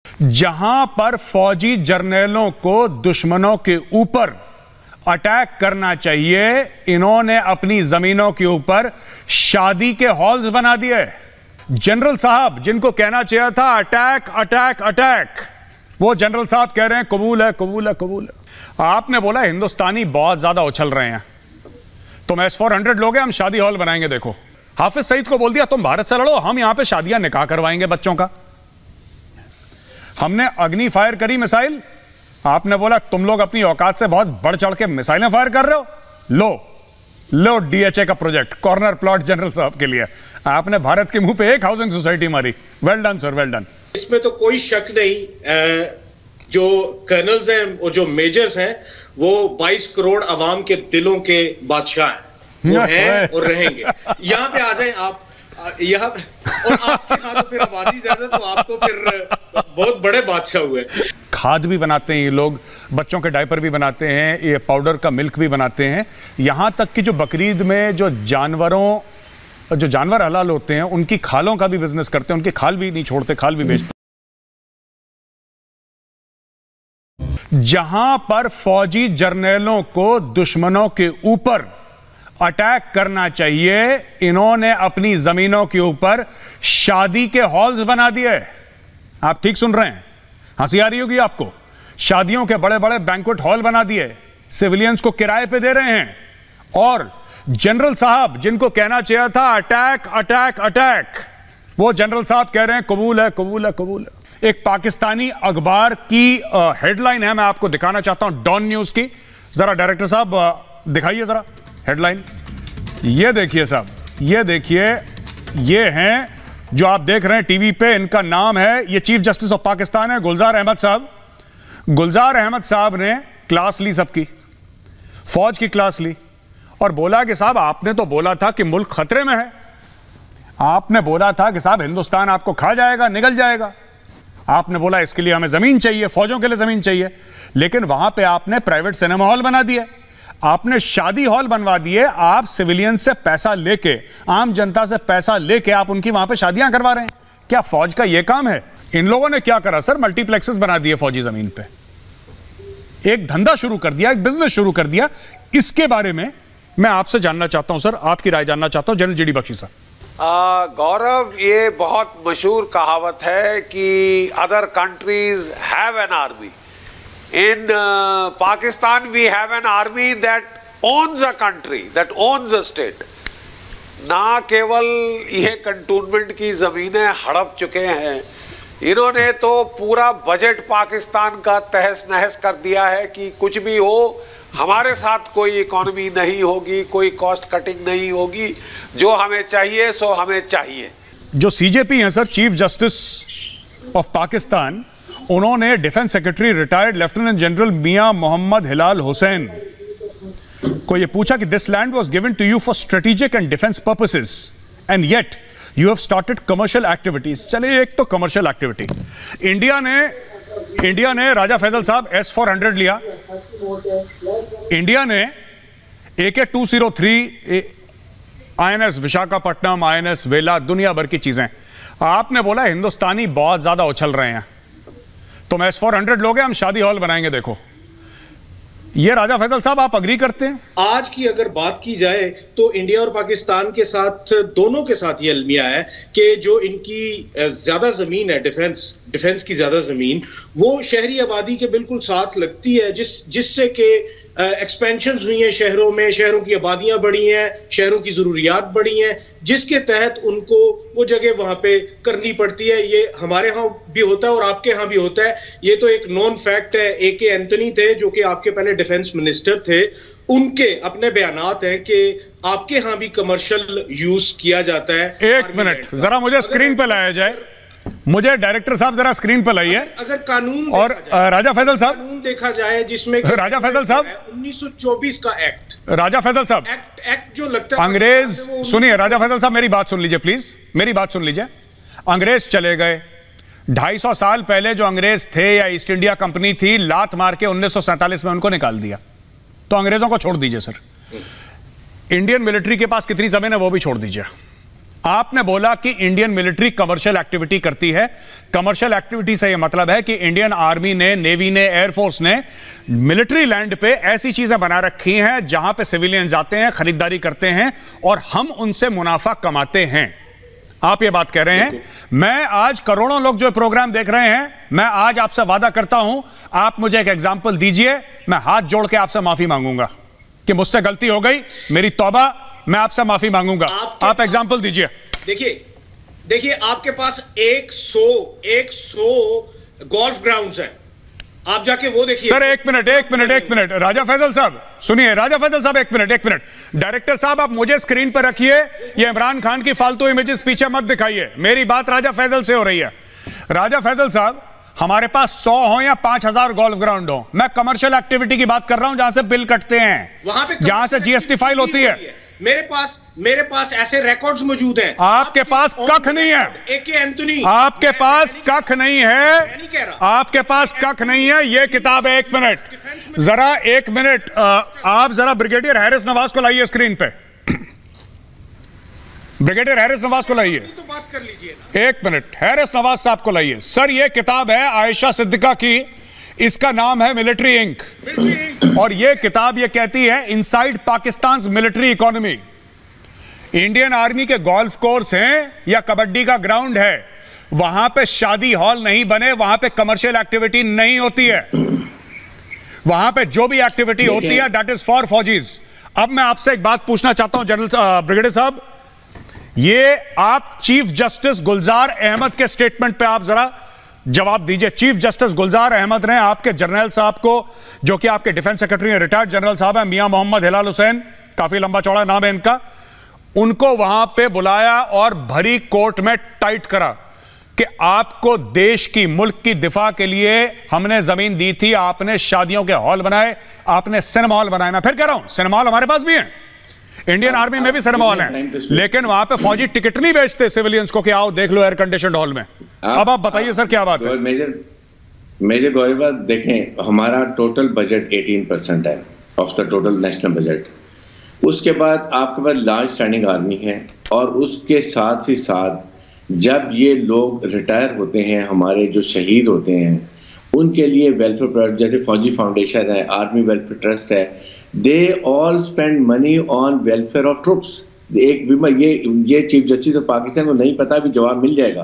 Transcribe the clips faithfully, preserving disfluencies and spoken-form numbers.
जहां पर फौजी जर्नलों को दुश्मनों के ऊपर अटैक करना चाहिए, इन्होंने अपनी जमीनों के ऊपर शादी के हॉल्स बना दिए। जनरल साहब जिनको कहना चाहिए था अटैक अटैक अटैक, वो जनरल साहब कह रहे हैं कबूल है कबूल है कबूल है। आपने बोला हिंदुस्तानी बहुत ज्यादा उछल रहे हैं, तुम एस फोर हंड्रेड लोगे, हम शादी हॉल बनाएंगे। देखो हाफिज सईद को बोल दिया तुम भारत से लड़ो, हम यहां पे शादियां निकाह करवाएंगे बच्चों का। हमने अग्नि फायर करी मिसाइल, आपने बोला तुम लोग अपनी औकात से बहुत बढ़ चढ़ के मिसाइलें फायर कर रहे हो, लो लो डीएचए का प्रोजेक्ट, कॉर्नर प्लॉट जनरल साहब के लिए। आपने भारत के मुंह पे एक हाउसिंग सोसाइटी मारी। Well done sir, well done. इसमें तो कोई शक नहीं, जो कर्नल्स हैं और जो मेजर्स हैं वो बाईस करोड़ अवाम के दिलों के बादशाह हैं, वो हैं और रहेंगे। यहाँ पे आ जाएं आप, यहाँ और आपके यहाँ तो फिर आबादी ज्यादा, तो आप तो फिर बहुत बड़े बादशाह हुए। खाद भी बनाते हैं ये लोग, बच्चों के डायपर भी बनाते हैं, ये पाउडर का मिल्क भी बनाते हैं। यहाँ तक कि जो बकरीद में जो जानवरों जो जानवर हलाल होते हैं उनकी खालों का भी बिजनेस करते हैं, उनकी खाल भी नहीं छोड़ते, खाल भी बेचते। जहां पर फौजी जर्नलों को दुश्मनों के ऊपर अटैक करना चाहिए, इन्होंने अपनी जमीनों के ऊपर शादी के हॉल्स बना दिए। आप ठीक सुन रहे हैं, हंसी आ रही होगी आपको। शादियों के बड़े बड़े बैंक्वेट हॉल बना दिए, सिविलियंस को किराए पे दे रहे हैं। और जनरल साहब जिनको कहना चाहिए था अटैक अटैक अटैक, वो जनरल साहब कह रहे हैं कबूल है कबूल है कबूल है। एक पाकिस्तानी अखबार की हेडलाइन है, मैं आपको दिखाना चाहता हूं, डॉन न्यूज की। जरा डायरेक्टर साहब दिखाइए जरा हेडलाइन। ये देखिए साहब, ये देखिए, ये हैं जो आप देख रहे हैं टीवी पे, इनका नाम है, ये चीफ जस्टिस ऑफ पाकिस्तान है गुलजार अहमद साहब। गुलजार अहमद साहब ने क्लास ली सबकी, फौज की क्लास ली और बोला कि साहब आपने तो बोला था कि मुल्क खतरे में है, आपने बोला था कि साहब हिंदुस्तान आपको खा जाएगा, निगल जाएगा, आपने बोला इसके लिए हमें जमीन चाहिए, फौजों के लिए जमीन चाहिए, लेकिन वहां पे आपने प्राइवेट सिनेमा हॉल बना दिए, आपने शादी हॉल बनवा दिए। आप सिविलियन से पैसा लेके, आम जनता से पैसा लेके आप उनकी वहां पे शादियां करवा रहे हैं। क्या फौज का यह काम है? इन लोगों ने क्या करा सर, मल्टीप्लेक्सेस बना दिए फौजी जमीन पे, एक धंधा शुरू कर दिया, एक बिजनेस शुरू कर दिया। इसके बारे में मैं आपसे जानना चाहता हूं सर, आपकी राय जानना चाहता हूं जनरल जीडी बख्शी साहब। गौरव, ये बहुत मशहूर कहावत है कि other countries have an army, in uh, Pakistan we have an army that owns a country, that owns a state. ना केवल ये कंटोनमेंट की जमीनें हड़प चुके हैं, इन्होंने तो पूरा बजट पाकिस्तान का तहस नहस कर दिया है कि कुछ भी हो हमारे साथ कोई इकोनॉमी नहीं होगी, कोई कॉस्ट कटिंग नहीं होगी, जो हमें चाहिए सो हमें चाहिए। जो सीजेपी हैं sir, chief justice of Pakistan, उन्होंने defence secretary retired lieutenant general Mian Mohammad Hilal Hussain को यह पूछा कि this land was given to you for strategic and defence purposes and yet you have started commercial activities. चलिए, एक तो कमर्शियल एक्टिविटी, इंडिया ने इंडिया ने राजा फैसल साहब एस फोर हंड्रेड लिया, इंडिया ने A K two zero three, I N S Visakhapatnam, I N S Vela, दुनिया भर की चीजें। आपने बोला हिंदुस्तानी बहुत ज्यादा उछल रहे हैं, तुम एस फोर हंड्रेड लोगे, हम शादी हॉल बनाएंगे। देखो ये राजा फैसल साहब, आप अग्री करते हैं? आज की अगर बात की जाए तो इंडिया और पाकिस्तान के साथ, दोनों के साथ ये अलमिया है कि जो इनकी ज्यादा जमीन है, डिफेंस डिफेंस की ज्यादा जमीन, वो शहरी आबादी के बिल्कुल साथ लगती है, जिस जिससे कि एक्सपेंशंस हुई हैं शहरों में, शहरों की आबादियां बढ़ी हैं, शहरों की जरूरियात बढ़ी हैं, जिसके तहत उनको वो जगह वहां पे करनी पड़ती है। ये हमारे यहाँ भी होता है और आपके यहाँ भी होता है, ये तो एक नॉन फैक्ट है। ए के एंथनी थे जो कि आपके पहले डिफेंस मिनिस्टर थे, उनके अपने बयानात हैं कि आपके यहाँ भी कमर्शियल यूज किया जाता है। एक मिनट जरा मुझे स्क्रीन पे लाया जाए, मुझे डायरेक्टर साहब जरा स्क्रीन पर लाइए। अगर कानून और राजा फैसल साहब, कानून देखा जाए जिसमें राजा फैसल साहब उन्नीस सौ चौबीस का एक्ट, राजा फैसल साहब एक्ट एक्ट जो लगता है अंग्रेज, सुनिए राजा फैसल साहब मेरी बात सुन लीजिए प्लीज, मेरी बात सुन लीजिए। अंग्रेज चले गए, ढाई सौ साल पहले जो अंग्रेज थे या ईस्ट इंडिया कंपनी थी, लात मार के उन्नीस सौ सैंतालीस में उनको निकाल दिया, तो अंग्रेजों को छोड़ दीजिए सर। इंडियन मिलिट्री के पास कितनी जमीन है वो भी छोड़ दीजिए, आपने बोला कि इंडियन मिलिट्री कमर्शियल एक्टिविटी करती है। कमर्शियल एक्टिविटी से यह मतलब है कि इंडियन आर्मी ने, नेवी ने, एयरफोर्स ने मिलिट्री लैंड पे ऐसी चीजें बना रखी हैं जहां पे सिविलियन जाते हैं, खरीदारी करते हैं और हम उनसे मुनाफा कमाते हैं। आप ये बात कह रहे हैं। मैं आज करोड़ों लोग जो प्रोग्राम देख रहे हैं, मैं आज आपसे वादा करता हूं, आप मुझे एक एग्जाम्पल दीजिए, मैं हाथ जोड़ के आपसे माफी मांगूंगा कि मुझसे गलती हो गई, मेरी तौबा, मैं आपसे माफी मांगूंगा। आप एग्जाम्पल दीजिए। देखिए देखिए आपके पास एक सौ एक सौ गोल्फ ग्राउंड्स हैं, आप जाके वो देखिए। सर एक मिनट एक मिनट एक मिनट राजा फैजल साहब सुनिए, राजा फैजल साहब एक मिनट एक मिनट डायरेक्टर साहब आप मुझे स्क्रीन पर रखिए, ये इमरान खान की फालतू इमेजेस पीछे मत दिखाइए, मेरी बात राजा फैजल से हो रही है। राजा फैजल साहब, हमारे पास सौ हो या पांच हजार गोल्फ ग्राउंड हो, मैं कमर्शियल एक्टिविटी की बात कर रहा हूं जहां से बिल कटते हैं, वहां पे जहां से जीएसटी फाइल होती है। मेरे पास मेरे पास ऐसे रिकॉर्ड्स मौजूद हैं। आपके पास कख नहीं है, एके एंथोनी, आपके पास कख नहीं है, मैं नहीं कह रहा, आपके पास कख नहीं है। ये किताब है, एक मिनट जरा एक मिनट आप जरा ब्रिगेडियर हैरिस नवाज को लाइए स्क्रीन पे, ब्रिगेडियर हैरिस नवाज को लाइए, तो बात कर लीजिए ना। एक मिनट हैरिस नवाज साहब को लाइए। सर ये किताब है आयशा सिद्दीका की, इसका नाम है मिलिट्री इंक, और ये किताब ये कहती है inside Pakistan military economy. Indian army के गोल्फ कोर्स हैं या कबड्डी का ग्राउंड है, वहां पे शादी हॉल नहीं बने, वहां पे कमर्शियल एक्टिविटी नहीं होती है, वहां पे जो भी एक्टिविटी होती है दैट इज फॉर फौजीज। अब मैं आपसे एक बात पूछना चाहता हूं जनरल ब्रिगेडियर साहब, ये आप चीफ जस्टिस गुलजार अहमद के स्टेटमेंट पे आप जरा जवाब दीजिए। चीफ जस्टिस गुलजार अहमद ने आपके जनरल साहब को, जो कि आपके डिफेंस सेक्रेटरी रिटायर्ड जनरल साहब है मियां मोहम्मद हिलाल हुसैन, काफी लंबा चौड़ा नाम है इनका, उनको वहां पे बुलाया और भरी कोर्ट में टाइट करा कि आपको देश की, मुल्क की दिफा के लिए हमने जमीन दी थी, आपने शादियों के हॉल बनाए, आपने सिनेमा हॉल बनाए। मैं फिर कह रहा हूं सिनेमा हॉल हमारे पास भी है, इंडियन आर्मी में भी सिनेमा हॉल है, लेकिन वहां पे फौजी टिकट नहीं बेचते सिविलियंस को कि आओ देख लो एयर कंडीशन हॉल में। अब आप बताइए सर क्या बात है। मेजर मेजर गौरव देखें, हमारा टोटल बजट अठारह परसेंट है of the total national budget. उसके बाद आपके पास लार्ज स्टैंडिंग आर्मी है, और उसके साथ ही साथ जब ये लोग रिटायर होते हैं, हमारे जो शहीद होते हैं, उनके लिए वेलफेयर प्रोजेक्ट जैसे फौजी फाउंडेशन है, आर्मी वेलफेयर ट्रस्ट है, they all spend money on welfare of troops. एक बीमा ये ये चीफ जस्टिस ऑफ पाकिस्तान को नहीं पता, भी जवाब मिल जाएगा।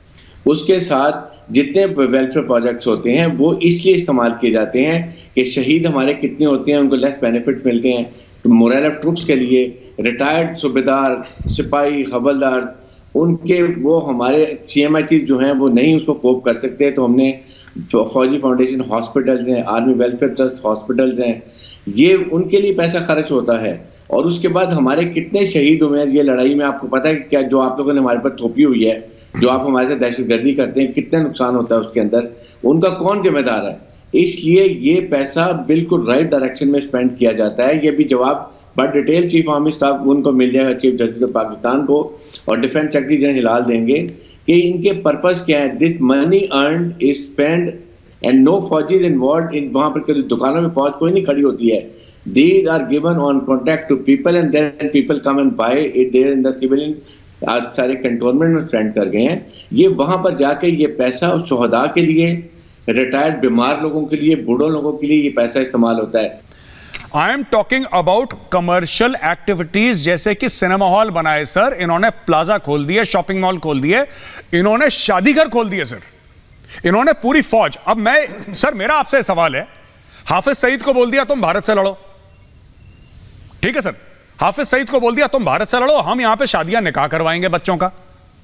उसके साथ जितने वेलफेयर प्रोजेक्ट्स होते हैं वो इसलिए इस्तेमाल किए जाते हैं कि शहीद हमारे कितने होते हैं, उनको लेस बेनिफिट्स मिलते हैं, तो मोरल ऑफ ट्रुप्स के लिए रिटायर्ड सूबेदार, सिपाही, हवलदार, उनके वो हमारे सी एम आई चीज जो हैं वो नहीं उसको कोप कर सकते, तो हमने फौजी फाउंडेशन हॉस्पिटल्स हैं, आर्मी वेलफेयर ट्रस्ट हॉस्पिटल्स हैं, ये उनके लिए पैसा खर्च होता है। और उसके बाद हमारे कितने शहीद हुए हैं ये लड़ाई में, आपको पता है क्या, जो आप लोगों ने हमारे पर थोपी हुई है, जो आप हमारे साथ दहशतगर्दी करते हैं, कितना नुकसान होता है उसके अंदर, उनका कौन जिम्मेदार है? इसलिए ये पैसा बिल्कुल राइट डायरेक्शन में स्पेंड किया जाता है। ये भी जवाब but detail chief army staff उनको मिल जाएगा, चीफ जस्टिस ऑफ पाकिस्तान को और डिफेंस सेक्रेटरी जनरल हिलाल देंगे कि इनके पर्पस क्या है। This money earned is spend and no फौजीज इन्वॉल्व इन, वहां पर दुकानों में फौज कोई नहीं खड़ी होती है। These are given on contract to people and then people come and buy it there in the civilian, आज सारे कंटोनमेंट में स्पेंड कर गए हैं। ये वहां पर जाके ये पैसा उस शोहदा के लिए, रिटायर्ड बीमार लोगों के लिए, बूढ़ों लोगों के लिए ये पैसा इस्तेमाल होता है। I am talking about commercial activities, जैसे कि सिनेमा हॉल बनाए सर, इन्होंने प्लाजा खोल दिए, शॉपिंग मॉल खोल दिए, इन्होंने शादी घर खोल दिए सर, इन्होंने पूरी फौज। अब मैं सर, मेरा आपसे सवाल है, हाफिज सईद को बोल दिया तुम भारत से लड़ो, ठीक है सर, हाफिज सईद को बोल दिया तुम भारत से लड़ो, हम यहां पे शादियां निकाह करवाएंगे बच्चों का।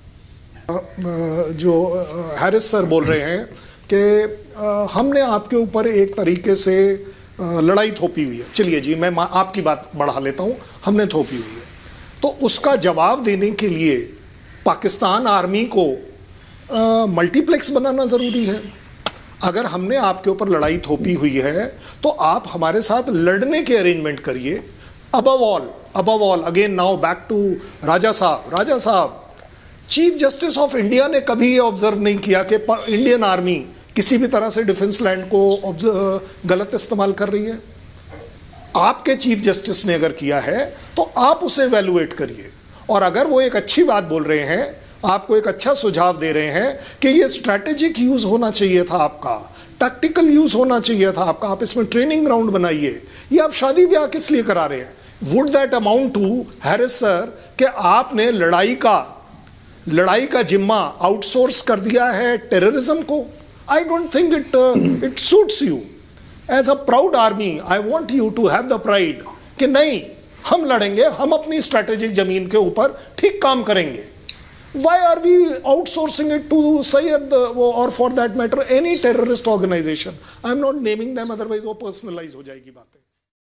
जो हैरिस सर बोल रहे हैं कि हमने आपके ऊपर एक तरीके से लड़ाई थोपी हुई है, चलिए जी मैं आपकी बात बढ़ा लेता हूं, हमने थोपी हुई है, तो उसका जवाब देने के लिए पाकिस्तान आर्मी को मल्टीप्लेक्स बनाना ज़रूरी है। अगर हमने आपके ऊपर लड़ाई थोपी हुई है तो आप हमारे साथ लड़ने के अरेंजमेंट करिए। Above all above all again now back to Raja साहब राजा साहब चीफ जस्टिस ऑफ इंडिया ने कभी ये ऑब्जर्व नहीं किया कि इंडियन आर्मी किसी भी तरह से डिफेंस लैंड को गलत इस्तेमाल कर रही है। आपके चीफ जस्टिस ने अगर किया है तो आप उसे एवेलुएट करिए और अगर वो एक अच्छी बात बोल रहे हैं, आपको एक अच्छा सुझाव दे रहे हैं कि ये स्ट्रैटेजिक यूज होना चाहिए था आपका, टैक्टिकल यूज होना चाहिए था आपका, आप इसमें ट्रेनिंग ग्राउंड बनाइए, ये आप शादी ब्याह किस लिए करा रहे हैं? Would that amount to, Haris sir, कि आपने लड़ाई का लड़ाई का जिम्मा आउटसोर्स कर दिया है टेररिज्म को? I don't think it it suits you as a proud army. I want you to have the pride कि नहीं, हम लड़ेंगे, हम अपनी स्ट्रैटेजिक जमीन के ऊपर ठीक काम करेंगे. Why are we outsourcing it to Syed or for that matter any terrorist organization? I'm not naming them, otherwise वो personalize हो जाएगी बातें.